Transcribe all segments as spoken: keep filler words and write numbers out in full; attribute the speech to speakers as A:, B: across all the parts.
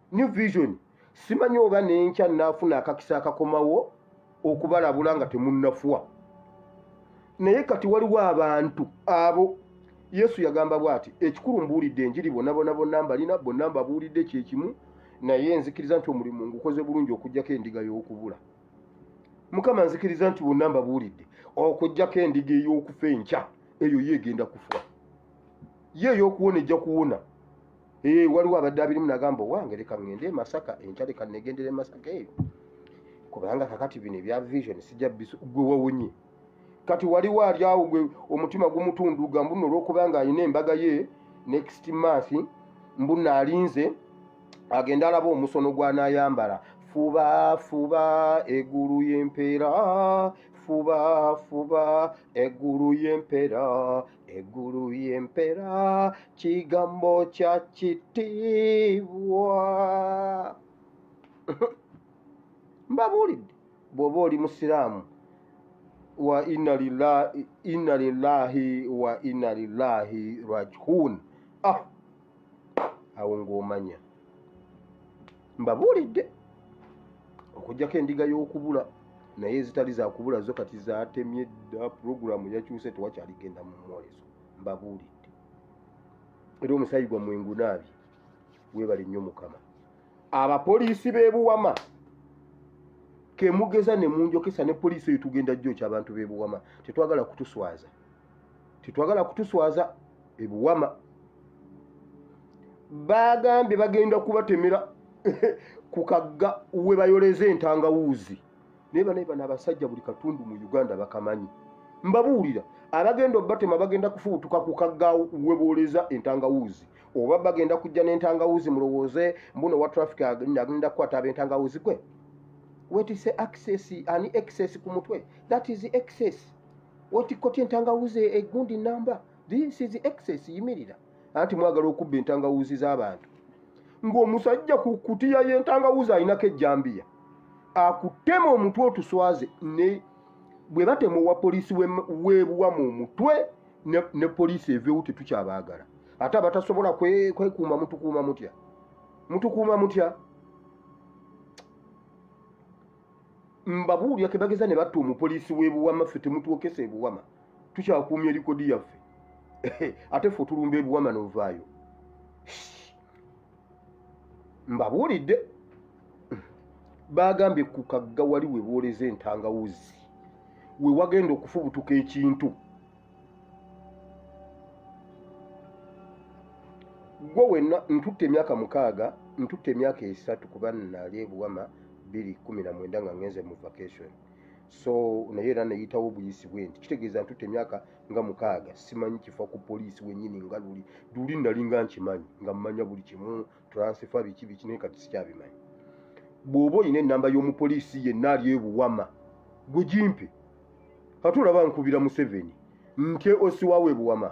A: new vision simanyi oba nenkya nafuna akakisa akakomawo okubalabula nga temunnafuwa naye kati waliwo abantu abo Yesu yagamba bwati ekikulu mbuulidde enjiri bonna bonna bonna mbalina bonna mbabuulidde kyekimu naye nzikiriza nti omulimu ngukoze bulungi okujjako endiga y'okubula Mukama nzikiriza nti bonna mbabuulidde okujjako endiga ey'okufa enkya eyo yeegenda kufa ye ey'okuwona ejja kuwona ee waliwo abadde abirimu nagamba owange leka ngende e Masaka enkya leka negendera e Masaka eyo kubanga kakati bino ebya vision sijja gwe wawonye kati waliwo ali awo gwe omutima gumutunduga mbuno olw'okubanga alina embaga ye next month mbuno alinze agenda alaba omusono gwanayambala fuba fuba eggulu y'empeera fuba fuba eggulu y'empeera eggulu y'empeera kigambo kya kitiibwa mbabuulidde bw'oba oli musiraamu wa inna lillahi inna lillahi wa inna lillahi rajiun ah awo ng'omanya mbabuulidde okujjako endiga y'okubula naye zitali za kubula zo kati zaatemye dda puroguramu yakyuse tewakyaligenda mu mwoleso mbabuulidde era omusaayi gwa mwengu naabi weebale nnyo Mukama abapoliisi b'e Buwama kemugeza ne munjokesa ne poliisi eyo tugenda jjo ky'abantu b'e Buwama tetwagala kutuswaza tetwagala kutuswaza e Buwama bagambye bagenda kubatemera ku kagga we bayoleza entangawuuzi naye banaye bano abasajja buli katundu mu Uganda bakamanyi mbabuulira abagenda obatema bagenda kufubutuka ku kagga we booleza entangawuuzi oba bagenda kujja n'entangawuuzi mulowooze mbuno wa traffic agenda kukwata ab'entangawuuzi kwe wetise access ani excess ku mutwe that is excess otikoti entangawuuzi egundi namba this is excess yimirira anti mwagala okubba entangawuuzi z'abantu ng'omusajja ku kutiya y'entangawuuzi alinako ejjambiya akutema omutwe otuswaze ne bwe batema owa poliisi w'e Buwama omutwe ne, ne poliisi eveewo tetukyabaagala ate abatasobola kwekuuma kwe mutukuuma mutya mutukuuma mutya mbabuulira ke bageza ne batta omupoliisi w'e Buwama ffe temutwokesa e Buwama tukyakuumya erikodi yaffe ate ffe otulumba e Buwama n'ovaayo mbabuulidde bagambye ku kagga wali we booleza entangawuuzi we wagenda okufubutuka ekintu gwe wenna ntutte emyaka mukaaga ntutte emyaka esatu kuba nali e Buwama bbiri kumi na mwenda nga ngenze mu vacation so naye era neyitawo obuyisi bwe nti kitegeeza ntutte emyaka nga mukaaga simanyi kifa ku poliisi wennyini nga luli luli nali nga nkimanyi nga mmanya buli kimu transfer biki biki naye kati sikyabimanyi bw'oba olina ennamba y'omupoliisi yenna ali e Buwama gwe gimpe ate olaba nkubira Museveni ntye osiwawe e Buwama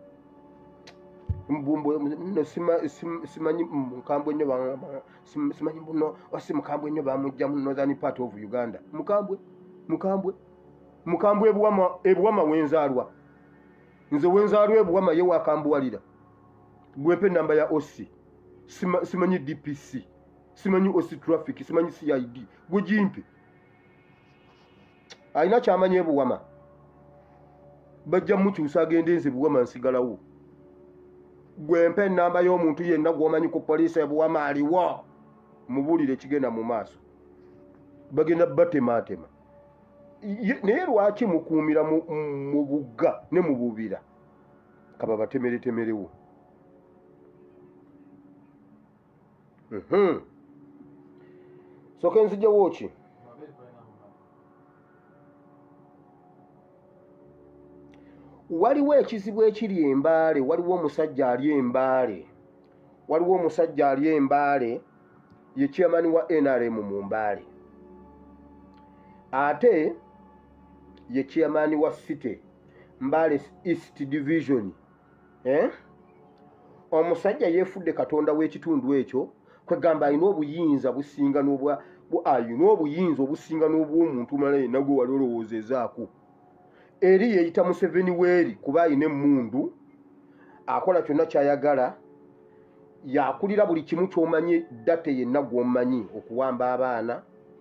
A: no simanyi mukambwe nnyo simanyi buno wasi mukambwe nnyo bamujja mu northern part of Uganda mukambwe mukambwe mukambwe e Buwama e Buwama wenzaalwa nze wenzaalwa e Buwama ye wakambuwalira gwempe ennamba ya O C simanyi D P C simanyi O C traffic simanyi C I D gwe gimpe alina kyamanyi e Buwama bajja mukyusa agende nze Buwama nsigalawo gwempe ennamba y'omuntu yenna gw'omanyi ku poliisi e Buwama aliwo mubuulire kigenda mu maaso bagenda batemaatema naye lwaki mukuumira mu bugga ne mu bubira kaba batemeretemerewo mhm soke nzijjawo ki waliwo ekizibu ekiri embaale waliwo omusajja ali embaale waliwo omusajja ali embaale ye chairman wa N R M mu Mbaale ate ye chairman wa City Mbaale East Division eh omusajja yefudde katonda w'ekitundu ekyo kwegamba alina obuyinza businga n'obwa ayina obuyinza obusinga n'obw'omuntu malaye nagwe wali olowoozezaako eri yeyita Museveni weeri kuba ayina emmundu akola kyonna kyayagala yakulira buli kimu ky'omanyi date yenna gw'omanyi okuwamba abaana,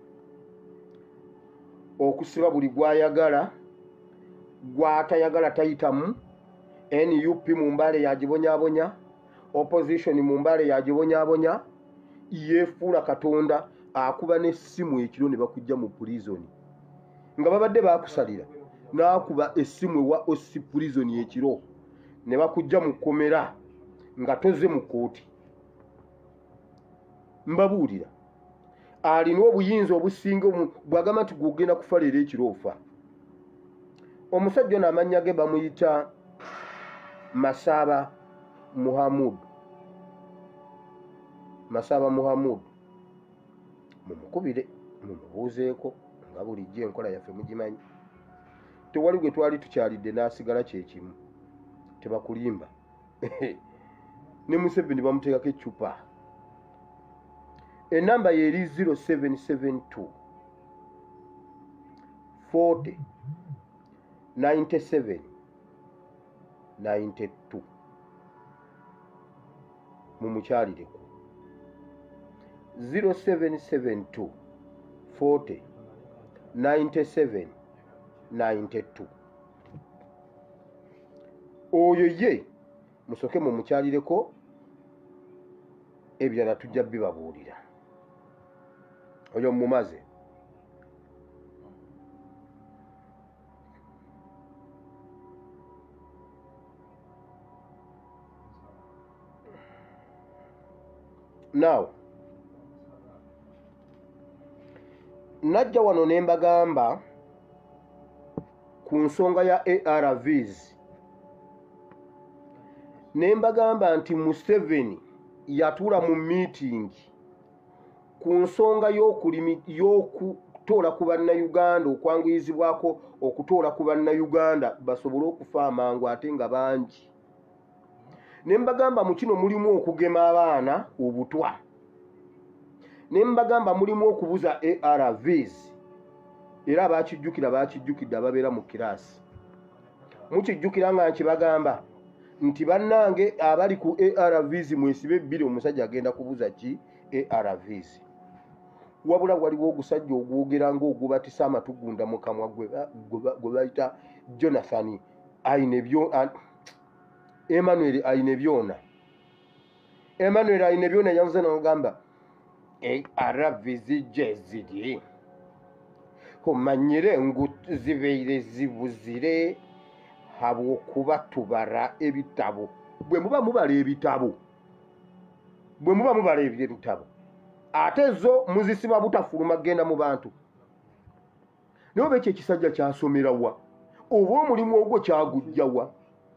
A: okusiba buli gwayagala, gwatayagala tayitamu, N U P mu mbale yagibonyabonya, opposition mu mbale yagibonyabonya, yeefuula Katonda, akuba n'essimu ekiro ne bakujja mu prison nga babadde bakusalira, n'akuba essimu ewa osi prison ekiro ne bakujja mu kkomera nga toze mu kooti. Mbabuulira alina obuyinza obusinga bw'agamba nti gwogenda kufa leero ekiro ofa. Omusajja ono amannya ge bamuyita Masaba Muhammad. Masaba Muhammad mumukubire mumubuuzeeko nga bulijjo enkola yaffe mugimanyi. Tewali gwe twali tukyalidde n'asigala kyekimu, tebakulimba. Ne Museveni bamuteekako eccupa. Enamba yeri zero seven seven two forty ninety-seven ninety-two. Mumukyalireko zero seven seven two forty ninety-seven ninety-two. Oyo ye musoke mumukyalireko, ebirala tujja bibabuulira. Oyo mumaze. Now najja wano ne mbagamba ku nsonga ya A R Vs. Ne mbagamba nti Museveni yatuula mu meeting ku nsonga y'okutoola ku bannayuganda, okwanguyizibwako okutoola ku bannayuganda basobole okufa amangu ate nga bangi. Ne mbagamba mu kino mulimu okugema abaana obutwa. Ne mbagamba mulimu okubuza A R Vs. Era abakijjukira bakijjukidde ababeera mu kiraasi. Mukijjukira nga nkibagamba nti bannange abali ku A R Vs mwesibe ebbiri, omusajja agenda kubuza ki A R Vs. Wabula waliwo ogusajja ogwogera ng'ogubatisa amatugunda mu kamwa gwe bayita Jonathan Ainebyo Emmanuel Ainebyona. Emmanuel Ainebyona yavuze n'agamba A R Vs gye ziri omanyire ngu zibeire zibuzire habwokuba tubara ebitabo. Bwe muba mubala ebitabo, bwe muba mubala ebitabo ate zo muzisiba butafuluma genda mu bantu. Naye oba ekyo ekisajja kyasomera wa? Oba omulimu ogwo kyagujjawa?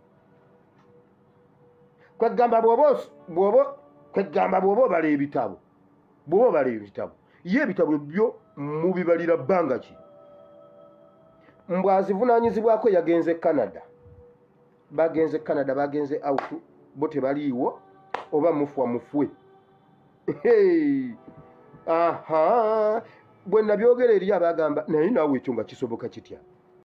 A: Kwegamba bw'oba kwegamba bw'oba obala ebitabo, bw'oba obala ebitabo, ye ebitabo byo mubibalira bbanga ki? Mbw azivunaanyizibwako yagenze Canada, bagenze Canada, bagenze out, bo tebaliiwo oba mufwa mufwe. Hey, aha, bwe nabyogera eri abagamba naye naawe ekyo nga kisoboka kitya?